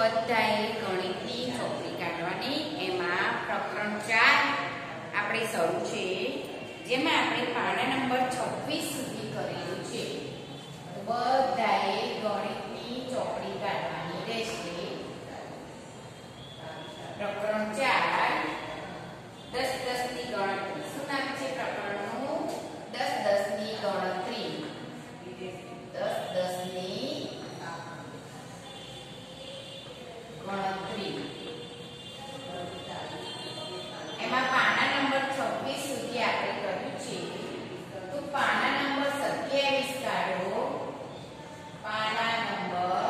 બધાએ ગણિતની ચોપડી કાઢવાની. એમાં પ્રકરણ 4 આપણે શરૂ છે, જેમાં આપણે પાના નંબર 26 સુધી કરેલું છે. બધાએ ગણિતની ચોપડી કાઢવાની રહેશે. પ્રકરણ 4 10 ની ગણતરી. શું નામ છે પ્રકરણનું? 10 ની ગણતરી. 10 ની ગણતરી. એમાં પાના નંબર 26 સુધી આપણે કર્યું છે. તો પાના નંબર 27 કાઢો. પાના નંબર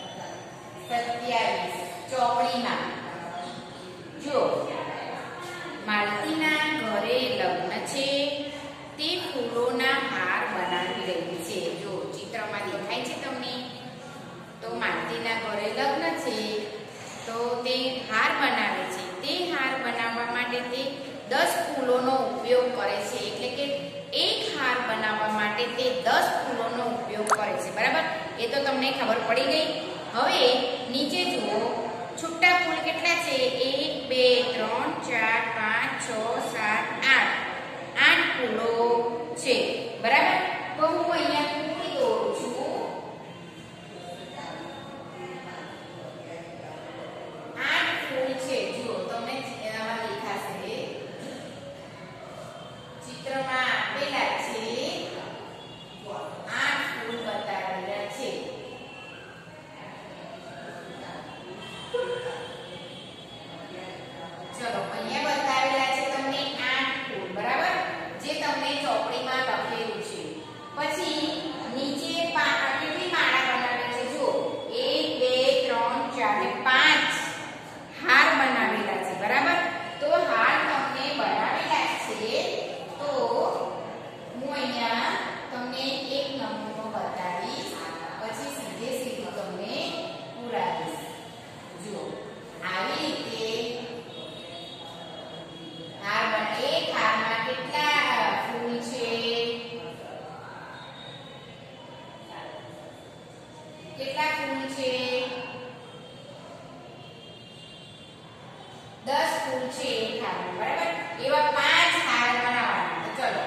27 ચોપડીમાં. જો માલતીના ઘરે લગ્ન છે, તે ફૂલોના હાર બનાવી રહી છે. જો ચિત્રમાં દેખાય છે તમને. તો માલતીના ઘરે લગ્ન છે, તો તે હાર બનાવે છે. તે હાર બનાવવા માટે તે 10 ફૂલોનો ઉપયોગ કરે છે. એટલે કે એક હાર બનાવવા માટે તે 10 ફૂલોનો ઉપયોગ કરે છે. બરાબર? એ તો તમને ખબર પડી ગઈ. હવે નીચે જુઓ, છૂટા ફૂલ કેટલા છે? 1 2 3 4 5 6 7 8 8 ફૂલો છે. બરાબર? તો હું અહીંયા પૂરી દોરું છું. 8 ફૂલ છે. જુઓ તમને એનામાં દેખાશે. ચિત્રમાં આપેલા છે 8 ફૂલ બતાવેલા છે. ચલો અહીંયા બતાવેલા છે તમને 8 ફૂલ. બરાબર? જે તમને ચોપડીમાં લખેલું છે. પછી નીચે કેટલી માળા બનાવેલી છે? જુઓ 1 2 3 4 5 હાર બનાવેલા છે. બરાબર? તો હાર તમને બનાવેલા છે. તો હું અહીંયા તમને એક નમૂનો બતાવીશ, પછી સીધે સીધું તમને પુરાવીશ. જુઓ આવી રીતે એક હારમાં કેટલા ફૂલ છે? કેટલા ફૂલ છે? 10 ફૂલ છે એક હારમાં. બરાબર? એવા 5 હાર બનાવવાના. તો ચલો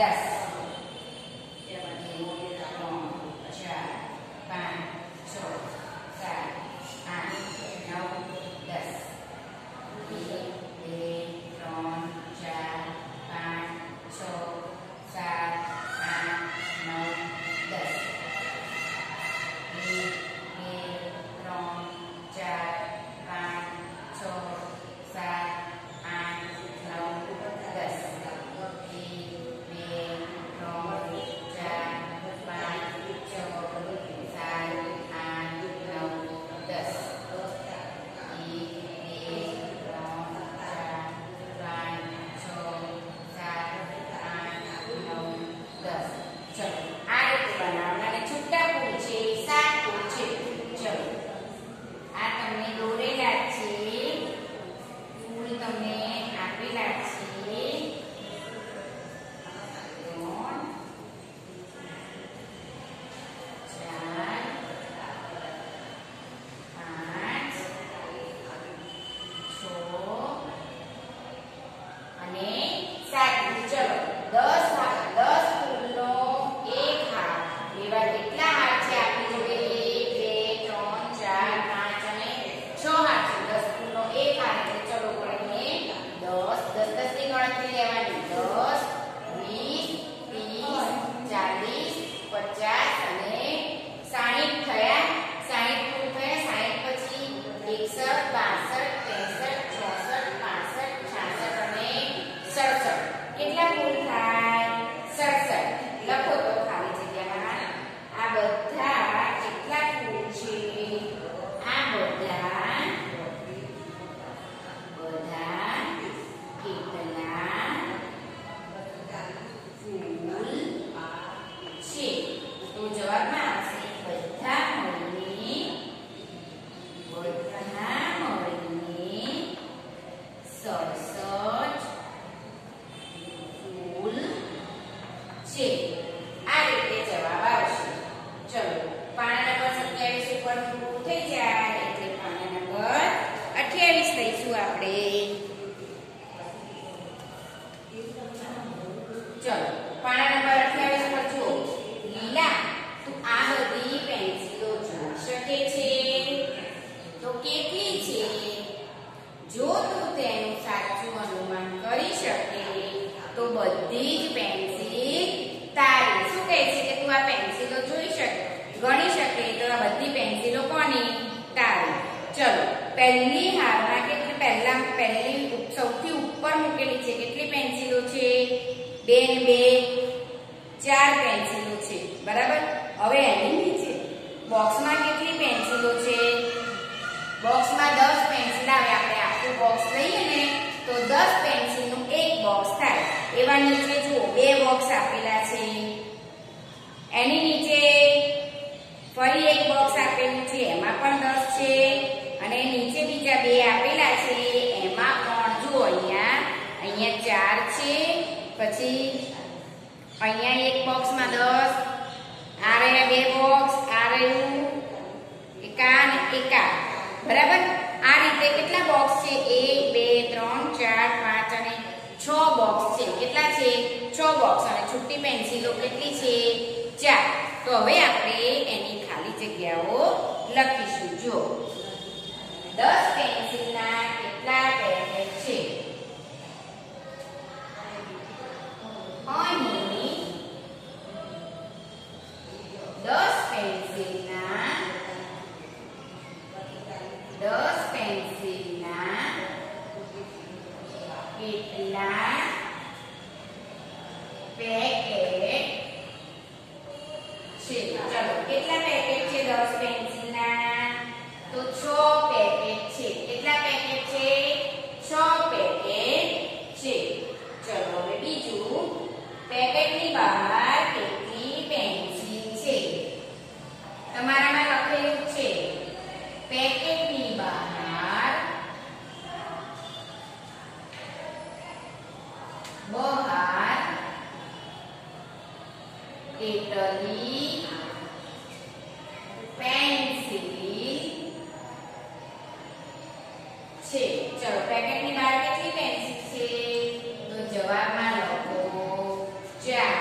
પેકેટની બહાર કેટલી પેન્સિલ છે? તો જવાબમાં લખો 4.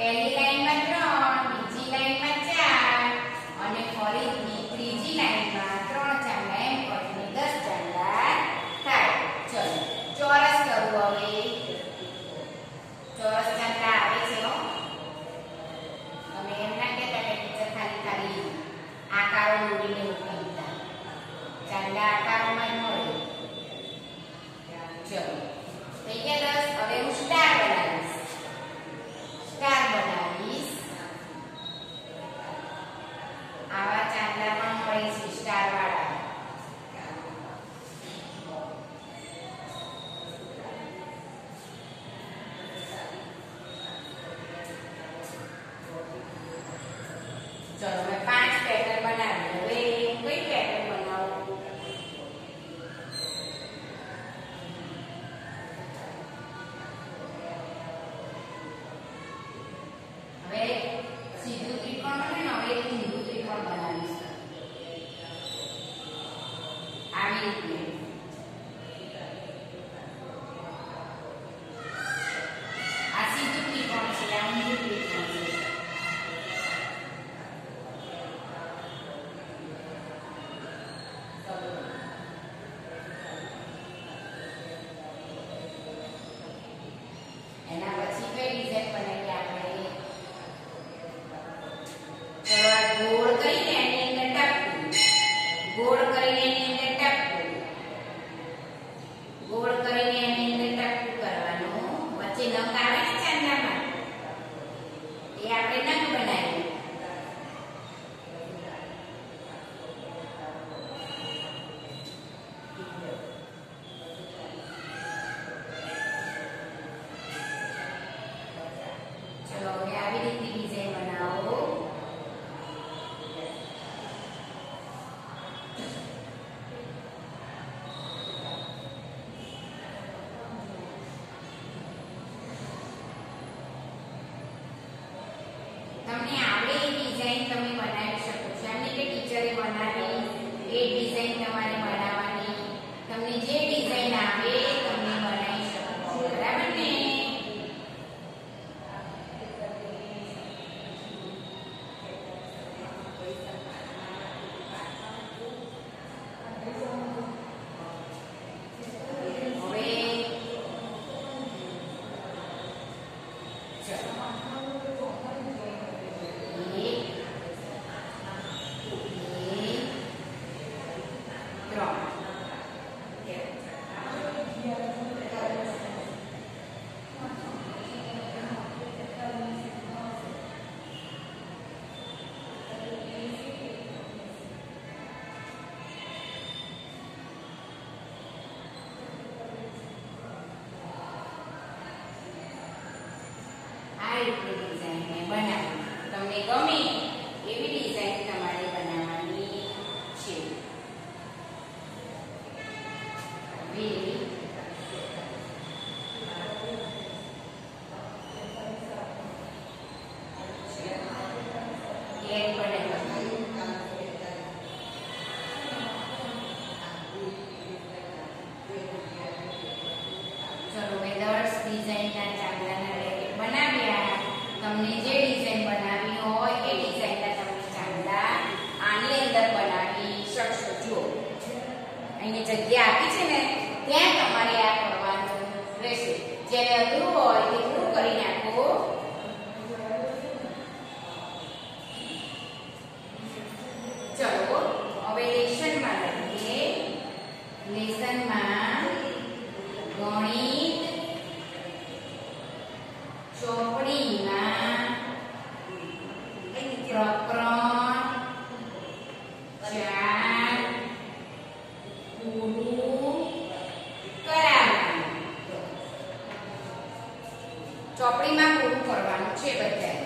પહેલી લાઈનમાં 3, બીજી લાઈનમાં 4 અને ફરીથી ત્રીજી લાઈનમાં 3 ચાંદા એમ કરીને 10 ચાંદા થાય. ચલો ચોરસ કરવું હવે. ચોરસ ચાંદા આવે છે હો. તમે એમ ના કહેતા કે ટીચર ખાલી ખાલી આકારો દોરીને મૂકી દીધા. ચાંદા આકારોમાં જ મળે. ચલો થઈ ગયા 10. હવે હું સ્ટાર બનાવીશ. સ્ટાર બનાવીશ. આવા ચાંદા પણ મળે છે સ્ટાર વાળા. ચલો મેં 5 પેટર્ન બનાવી. હવે કઈ પેટર્ન બનાવું? હવે સીધું ત્રિકોણ બને ને હવે ઊંધું ત્રિકોણ બનાવીશું. આવી રીતે આ સીધું ત્રિકોણ છે, આ ઊંધું ત્રિકોણ છે. એના પછી કઈ ડિઝાઇન બનાવીએ આપણે? ચલો આ ગોળ કરીને એની અંદર ટપકું. ગોળ કરીને એની અંદર ટપકું. ગોળ કરીને એની અંદર ટપકું કરવાનું. વચ્ચે નખ આવે ને ચાંદામાં એ આપણે નખ બનાવીએ. ચલો હવે આવી રીતની ડિઝાઇન બનાવો. તમને આવડે એ ડિઝાઇન તમે બનાવી શકો છો. એમ નહીં કે ટીચરે બનાવી એ ડિઝાઇન તમારે બનાવવાની. તમને જે ડિઝાઇન આવે તમે બનાવી શકો છો. બરાબર ને? ડિઝાઇન બનાવી. તમને ગમે એવી ડિઝાઇન તમારે બનાવવાની છે. ચલો મેં 10 ડિઝાઇનના ચાંદાના રેકેટ બનાવ્યા. તમને જે ડિઝાઇન બનાવી હોય એ ડિઝાઇનના તમે ચાંદા આની અંદર બનાવી શકશો. જો અહીં જગ્યા આપી છે ને ત્યાં તમારે આ કરવાનું રહેશે. જ્યારે અધૂરું હોય તે પૂરું કરી નાખો. ચલો હવે લેસનમાં લઈએ. લેસનમાં ગણિત ચોપડીમાં પ્રકરણ 4 પૂરું કરાવવાનું. ચોપડીમાં પૂરું કરવાનું છે બધા.